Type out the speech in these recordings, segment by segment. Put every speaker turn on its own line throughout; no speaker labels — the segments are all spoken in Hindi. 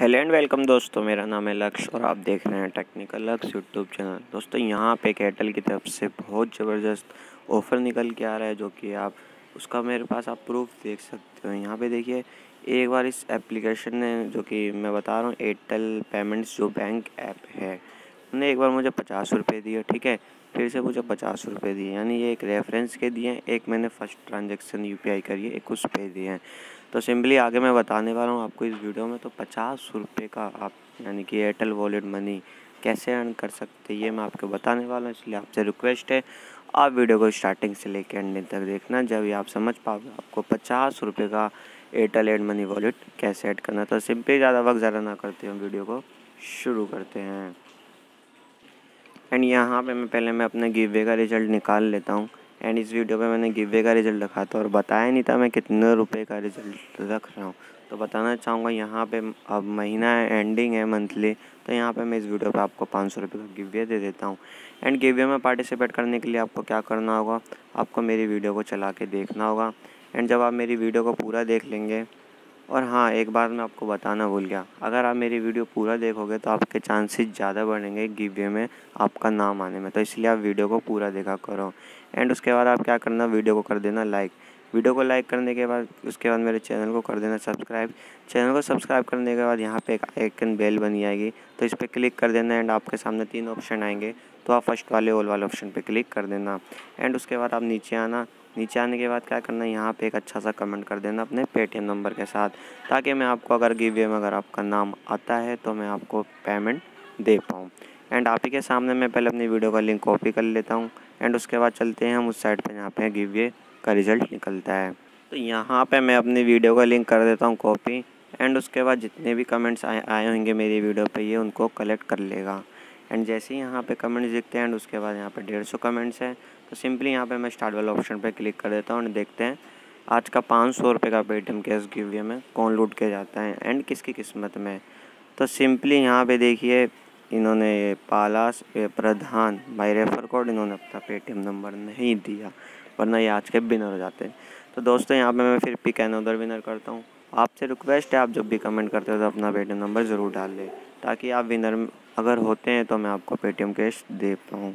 हेलो एंड वेलकम दोस्तों, मेरा नाम है लक्ष्य और आप देख रहे हैं टेक्निकल लक्ष्य यूट्यूब चैनल। दोस्तों यहाँ पे एयरटेल की तरफ से बहुत ज़बरदस्त ऑफ़र निकल के आ रहा है, जो कि आप उसका मेरे पास आप प्रूफ देख सकते हो। यहाँ पे देखिए, एक बार इस एप्लीकेशन ने, जो कि मैं बता रहा हूँ एयरटेल पेमेंट्स जो बैंक ऐप है, उन्होंने एक बार मुझे 50 रुपये दिए, ठीक है। फिर से मुझे 50 रुपये दिए, यानी ये एक रेफरेंस के दिए हैं, एक मैंने फ़र्स्ट ट्रांजेक्शन यूपीआई करी है, एक उस पे दिए हैं। तो सिंपली आगे मैं बताने वाला हूँ आपको इस वीडियो में। तो 50 रुपये का आप यानी कि एयरटेल वॉलेट मनी कैसे अर्न कर सकते हैं, ये मैं आपको बताने वाला हूँ। इसलिए आपसे रिक्वेस्ट है, आप वीडियो को स्टार्टिंग से लेकर एंड तक देखना, जब ये आप समझ पाओगे आपको 50 रुपये का एयरटेल एड मनी वॉलेट कैसे ऐड करना। तो सिंपली ज़्यादा वक्त ज़्यादा ना करते हैं, वीडियो को शुरू करते हैं। एंड यहाँ पे मैं अपने गिव का रिज़ल्ट निकाल लेता हूँ। एंड इस वीडियो पे मैंने गिव का रिज़ल्ट रखा था और बताया नहीं था मैं कितने रुपए का रिज़ल्ट रख रहा हूँ। तो बताना चाहूँगा, यहाँ पे अब महीना एंडिंग है मंथली, तो यहाँ पे मैं इस वीडियो पे आपको 500 रुपये का गिव दे देता हूँ। एंड गिव में पार्टिसिपेट करने के लिए आपको क्या करना होगा, आपको मेरी वीडियो को चला के देखना होगा। एंड जब आप मेरी वीडियो को पूरा देख लेंगे, और हाँ, एक बात मैं आपको बताना भूल गया, अगर आप मेरी वीडियो पूरा देखोगे तो आपके चांसेस ज़्यादा बढ़ेंगे गिव में आपका नाम आने में। तो इसलिए आप वीडियो को पूरा देखा करो। एंड उसके बाद आप क्या करना, वीडियो को कर देना लाइक। वीडियो को लाइक करने के बाद उसके बाद मेरे चैनल को कर देना सब्सक्राइब। चैनल को सब्सक्राइब करने के बाद यहाँ पे एक आइकन बेल बनी आएगी, तो इस पर क्लिक कर देना। एंड आपके सामने 3 ऑप्शन आएंगे, तो आप फर्स्ट वाले ऑल वाले ऑप्शन पे क्लिक कर देना। एंड उसके बाद आप नीचे आना। नीचे आने के बाद क्या करना, यहाँ पे एक अच्छा सा कमेंट कर देना अपने पेटीएम नंबर के साथ, ताकि मैं आपको अगर गिव में अगर आपका नाम आता है तो मैं आपको पेमेंट दे पाऊँ। एंड आप ही के सामने मैं पहले अपनी वीडियो का लिंक कॉपी कर लेता हूँ। एंड उसके बाद चलते हैं हम उस साइड पे जहाँ पे गिव का रिज़ल्ट निकलता है। तो यहाँ पे मैं अपनी वीडियो का लिंक कर देता हूँ कॉपी। एंड उसके बाद जितने भी कमेंट्स आए होंगे मेरी वीडियो पे, ये उनको कलेक्ट कर लेगा। एंड जैसे ही यहाँ पे कमेंट्स दिखते हैं, एंड उसके बाद यहाँ पे 150 कमेंट्स हैं, तो सिंपली यहाँ पे मैं स्टार्ट वाला ऑप्शन पे क्लिक कर देता हूँ। एंड देखते हैं आज का 500 रुपये का पेटीएम कैश गिव में कौन लूट के जाता है एंड किसकी किस्मत में। तो सिंपली यहाँ पे देखिए, इन्होंने Palas Pradhan by refer code इन्होंने अपना पेटीएम नंबर नहीं दिया, वरना ये आज के विनर हो जाते हैं। तो दोस्तों यहाँ पे मैं फिर पिक अनदर विनर करता हूँ। आपसे रिक्वेस्ट है, आप जब भी कमेंट करते हो तो अपना पेटीएम नंबर ज़रूर डाल लें, ताकि आप विनर अगर होते हैं तो मैं आपको पेटीएम कैश दे पाऊँ।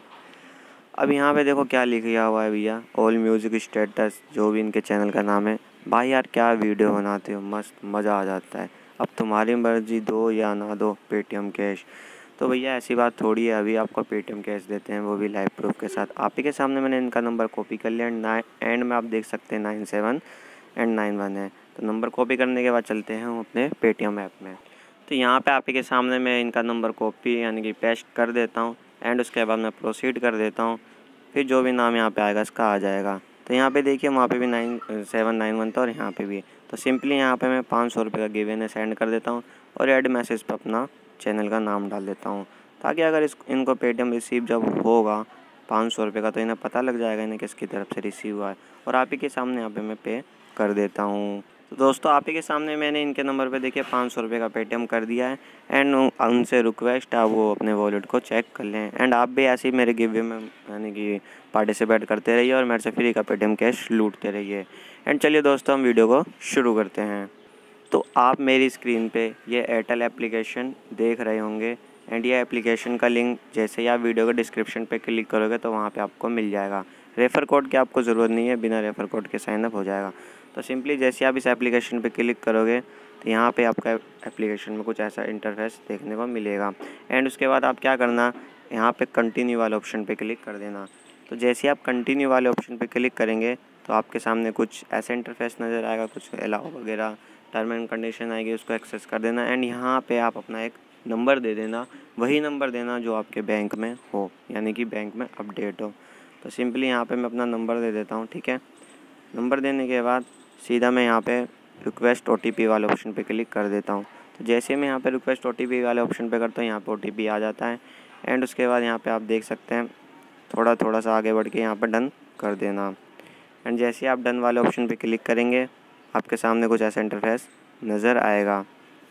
अब यहाँ पे देखो क्या लिखा हुआ है भैया, ऑल म्यूज़िक स्टेटस, जो भी इनके चैनल का नाम है। भाई यार क्या वीडियो बनाते हो, मस्त मज़ा आ जाता है। अब तुम्हारी मर्ज़ी, दो या ना दो पेटीएम कैश। तो भैया ऐसी बात थोड़ी है, अभी आपको पेटीएम कैश देते हैं, वो भी लाइव प्रूफ के साथ। आप ही के सामने मैंने इनका नंबर कॉपी कर लिया। एंड में आप देख सकते हैं 97 एंड 91 है। तो नंबर कॉपी करने के बाद चलते हैं हम अपने पेटीएम ऐप में। तो यहाँ पे आप ही के सामने मैं इनका नंबर कॉपी यानी कि पेस्ट कर देता हूँ। एंड उसके बाद मैं प्रोसीड कर देता हूँ। फिर जो भी नाम यहाँ पे आएगा इसका आ जाएगा। तो यहाँ पे देखिए, वहाँ पे भी 9791 था और यहाँ पे भी। तो सिंपली यहाँ पे मैं 500 रुपये का गिव सेंड कर देता हूँ और ऐड मैसेज पे अपना चैनल का नाम डाल देता हूँ, ताकि अगर इनको पेटीएम रिसीव जब होगा 500 रुपये का, तो इन्हें पता लग जाएगा इन्हें किसकी तरफ से रिसीव हुआ है। और आप ही के सामने यहाँ पे मैं पे कर देता हूँ। तो दोस्तों आप ही के सामने मैंने इनके नंबर पे देखिए 500 रुपये का पेटीएम कर दिया है। एंड उनसे रिक्वेस्ट है वो अपने वॉलेट को चेक कर लें। एंड आप भी ऐसे ही मेरे गिव में यानी कि पार्टिसिपेट करते रहिए और मेरे से फ्री का पेटीएम कैश लूटते रहिए। एंड चलिए दोस्तों, हम वीडियो को शुरू करते हैं। तो आप मेरी स्क्रीन पे ये एयरटेल एप्लीकेशन देख रहे होंगे। एंड ये एप्लीकेशन का लिंक जैसे ही आप वीडियो के डिस्क्रिप्शन पे क्लिक करोगे तो वहाँ पे आपको मिल जाएगा। रेफ़र कोड की आपको ज़रूरत नहीं है, बिना रेफ़र कोड के साइनअप हो जाएगा। तो सिंपली जैसे आप इस एप्लीकेशन पे क्लिक करोगे तो यहाँ पे आपका एप्लीकेशन में कुछ ऐसा इंटरफेस देखने को मिलेगा। एंड उसके बाद आप क्या करना, यहाँ पे कंटिन्यू वाले ऑप्शन पे क्लिक कर देना। तो जैसे आप कंटिन्यू वाले ऑप्शन पे क्लिक करेंगे तो आपके सामने कुछ ऐसा इंटरफेस नज़र आएगा, कुछ अलाउ वगैरह टर्म एंड कंडीशन आएगी, उसको एक्सेस कर देना। एंड यहाँ पे आप अपना एक नंबर दे देना, वही नंबर देना जो आपके बैंक में हो, यानी कि बैंक में अपडेट हो। तो सिंपली यहाँ पे मैं अपना नंबर दे देता हूँ, ठीक है। नंबर देने के बाद सीधा मैं यहाँ पे रिक्वेस्ट OTP वाले ऑप्शन पे क्लिक कर देता हूँ। तो जैसे मैं यहाँ पे रिक्वेस्ट OTP वाले ऑप्शन पे करता हूँ, यहाँ पे OTP आ जाता है। एंड उसके बाद यहाँ पे आप देख सकते हैं थोड़ा सा आगे बढ़ के यहाँ पर डन कर देना। एंड जैसे आप डन वाले ऑप्शन पे क्लिक करेंगे आपके सामने कुछ ऐसा इंटरफेस नज़र आएगा।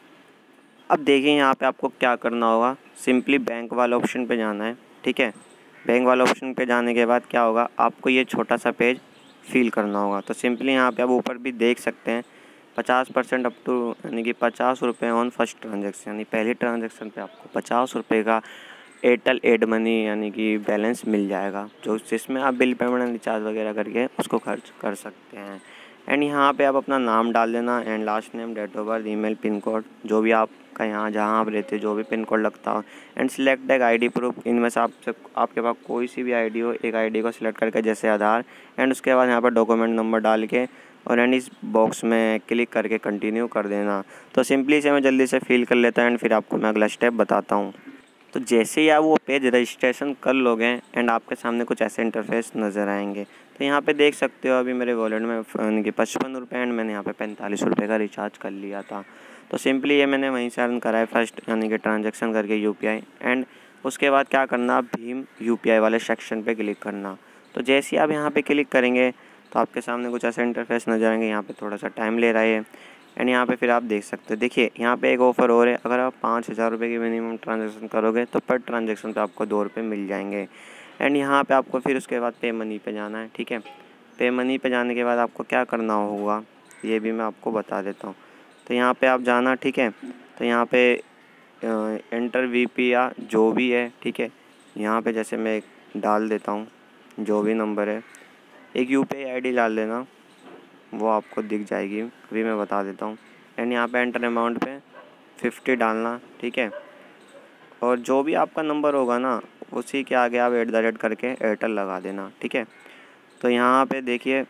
अब देखिए यहाँ पे आपको क्या करना होगा, सिंपली बैंक वाले ऑप्शन पे जाना है, ठीक है। बैंक वाले ऑप्शन पे जाने के बाद क्या होगा, आपको ये छोटा सा पेज फिल करना होगा। तो सिंपली यहाँ पे आप ऊपर भी देख सकते हैं 50% अप टू यानी कि 50 रुपये ऑन फर्स्ट ट्रांजेक्शन, यानी पहली ट्रांजेक्शन पे आपको 50 रुपये का एयरटेल एड मनी यानी कि बैलेंस मिल जाएगा, जो जिसमें आप बिल पेमेंट एंड रिचार्ज वगैरह करके उसको खर्च कर सकते हैं। एंड यहाँ पे आप अपना नाम डाल देना and last name, date of birth, email, pin code, जो भी आपका यहाँ जहाँ आप रहते हैं जो भी पिन कोड लगता हो। एंड सिलेक्ट एक आईडी प्रूफ, इनमें से आपके पास कोई सी भी आईडी हो, एक आईडी को सिलेक्ट करके जैसे आधार। एंड उसके बाद यहाँ पर डॉक्यूमेंट नंबर डाल के और एंड इस बॉक्स में क्लिक करके कंटिन्यू कर देना। तो सिंपली से मैं जल्दी से फिल कर लेता हूँ एंड फिर आपको मैं अगला स्टेप बताता हूँ। तो जैसे ही आप वो पेज रजिस्ट्रेशन कर लोगे एंड आपके सामने कुछ ऐसे इंटरफेस नज़र आएंगे। तो यहाँ पे देख सकते हो अभी मेरे वॉलेट में यानी कि 55 रुपये एंड मैंने यहाँ पे 45 रुपये का रिचार्ज कर लिया था। तो सिंपली ये मैंने वहीं से अर्न करा है फर्स्ट यानी कि ट्रांजेक्शन करके UPI। एंड उसके बाद क्या करना, भीम UPI वाले सेक्शन पे क्लिक करना। तो जैसे ही आप यहाँ पे क्लिक करेंगे तो आपके सामने कुछ ऐसे इंटरफेस नजर आएंगे। यहाँ पे थोड़ा सा टाइम ले रहा है एंड यहाँ पे फिर आप देख सकते हो, देखिए यहाँ पे एक ऑफ़र और है। अगर आप 5000 रुपये की मिनिमम ट्रांजेक्शन करोगे तो पर ट्रांजेक्शन पे आपको 2 रुपये मिल जाएंगे। एंड यहाँ पे आपको फिर उसके बाद पे मनी पे जाना है, ठीक है। पे मनी पे जाने के बाद आपको क्या करना होगा ये भी मैं आपको बता देता हूँ। तो यहाँ पे आप जाना, ठीक है। तो यहाँ पे एंटर VP या जो भी है, ठीक है। यहाँ पे जैसे मैं डाल देता हूँ जो भी नंबर है, एक UPI ID डाल देना, वो आपको दिख जाएगी, अभी मैं बता देता हूँ। एंड यहाँ पे एंटर अमाउंट पे 50 डालना, ठीक है। और जो भी आपका नंबर होगा ना उसी के आगे आप @ करके एयरटेल लगा देना, ठीक है। तो यहाँ पे देखिए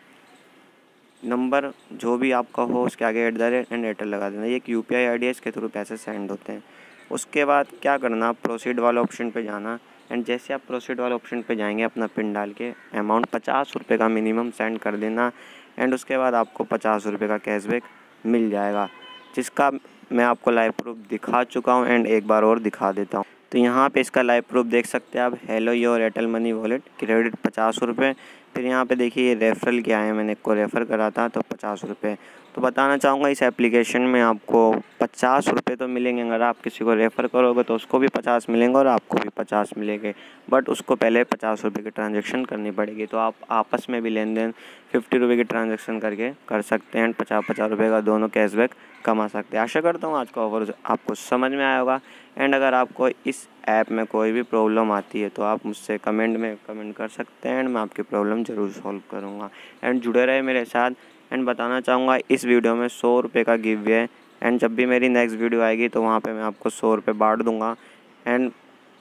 नंबर जो भी आपका हो उसके आगे @ एंड एयरटेल लगा देना। ये एक UPI ID है, इसके थ्रू पैसे सेंड होते हैं। उसके बाद क्या करना, प्रोसीड वाले ऑप्शन पे जाना। एंड जैसे आप प्रोसीड वाले ऑप्शन पे जाएंगे अपना पिन डाल के अमाउंट 50 रुपये का मिनिमम सेंड कर देना। एंड उसके बाद आपको 50 रुपये का कैशबैक मिल जाएगा, जिसका मैं आपको लाइव प्रूफ दिखा चुका हूँ एंड एक बार और दिखा देता हूँ। तो यहाँ पे इसका लाइव प्रूफ देख सकते हैं आप, hello your Airtel money wallet credit 50 रुपये। फिर यहाँ पे देखिए ये रेफरल किया है, मैंने को रेफ़र करा था तो 50 रुपये। तो बताना चाहूँगा इस एप्लीकेशन में आपको 50 रुपये तो मिलेंगे। अगर आप किसी को रेफ़र करोगे तो उसको भी 50 मिलेंगे और आपको भी 50 मिलेंगे, बट उसको पहले 50 रुपये की ट्रांजेक्शन करनी पड़ेगी। तो आप आपस में भी लेन देन 50 रुपये की ट्रांजेक्शन करके कर सकते हैं एंड 50 रुपये का दोनों कैशबैक कमा सकते हैं। आशा करता हूँ आज का ऑफर आपको समझ में आया होगा। एंड अगर आपको इस ऐप में कोई भी प्रॉब्लम आती है तो आप मुझसे कमेंट में कमेंट कर सकते हैं एंड मैं आपकी प्रॉब्लम ज़रूर सॉल्व करूँगा। एंड जुड़े रहे मेरे साथ। एंड बताना चाहूँगा इस वीडियो में 100 रुपये का गिव है एंड जब भी मेरी नेक्स्ट वीडियो आएगी तो वहाँ पे मैं आपको 100 रुपये बांट दूँगा। एंड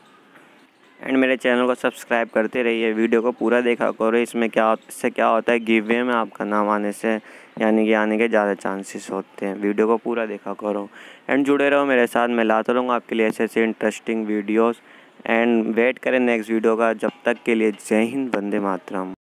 मेरे चैनल को सब्सक्राइब करते रहिए, वीडियो को पूरा देखा करो। इससे क्या होता है, गिव वे में आपका नाम आने से यानी कि आने के ज़्यादा चांसेस होते हैं। वीडियो को पूरा देखा करो एंड जुड़े रहो मेरे साथ। मैं लाता रहूँगा आपके लिए ऐसे इंटरेस्टिंग वीडियोस एंड वेट करें नेक्स्ट वीडियो का। जब तक के लिए जय हिंद, वंदे मातरम।